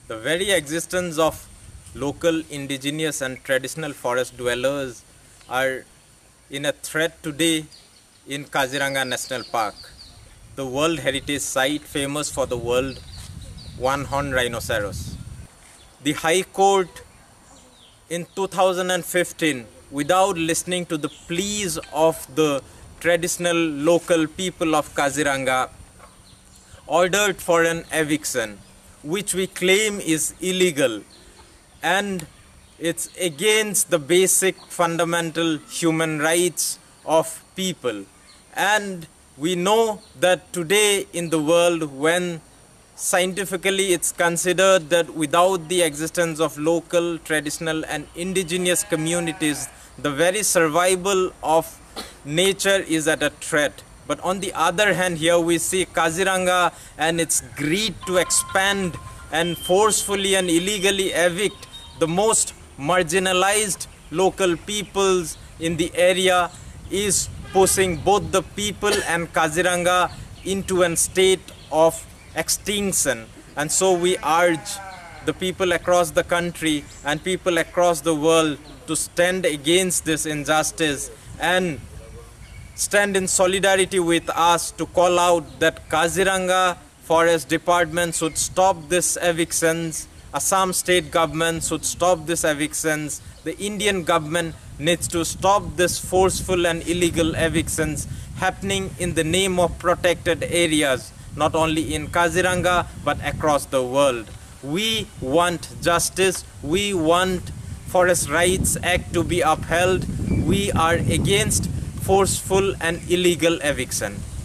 The very existence of local indigenous and traditional forest dwellers are in a threat today in Kaziranga National Park, the World Heritage Site famous for the world one-horned rhinoceros. The High Court in 2015, without listening to the pleas of the traditional local people of Kaziranga, ordered for an eviction, which we claim is illegal, and it's against the basic fundamental human rights of people. And we know that today in the world, when scientifically it's considered that without the existence of local, traditional and indigenous communities, the very survival of nature is at a threat. But on the other hand, here we see Kaziranga and its greed to expand and forcefully and illegally evict the most marginalized local peoples in the area is pushing both the people and Kaziranga into a state of extinction. And so we urge the people across the country and people across the world to stand against this injustice and stand in solidarity with us to call out that Kaziranga Forest Department should stop these evictions, Assam state government should stop these evictions, the Indian government needs to stop this forceful and illegal evictions happening in the name of protected areas, not only in Kaziranga but across the world. We want justice, we want Forest Rights Act to be upheld, we are against forceful and illegal eviction.